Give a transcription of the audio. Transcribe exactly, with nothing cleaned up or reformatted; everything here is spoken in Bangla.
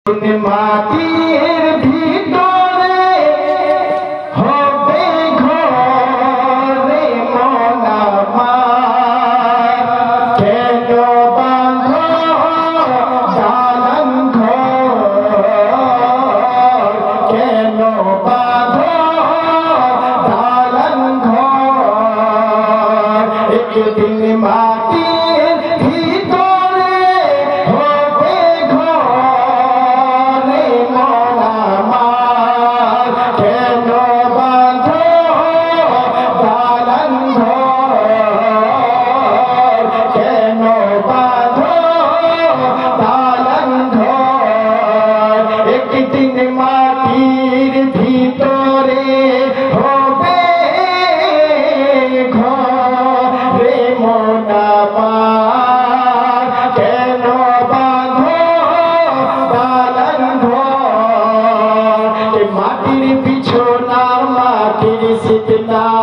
মাটির ভিতরে হবে ঘরে মন আমার, কেন বাঁধো দালান ঘর, কেন বাঁধো দালান ঘর। একদিন মাটির ভিতরে হবে ঘরে মন আমার, কেন বাঁধো দালান ঘর, কেন বাঁধো দালান ঘর। একদিন মাটির ভিতরে হবে ঘরে মন আমার, কেন বাঁধো দালান ঘর। মাটির বিছানা মাটির শীতলা